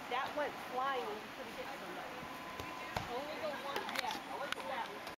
That went flying and you could have hit somebody. Only the one, yeah, that one.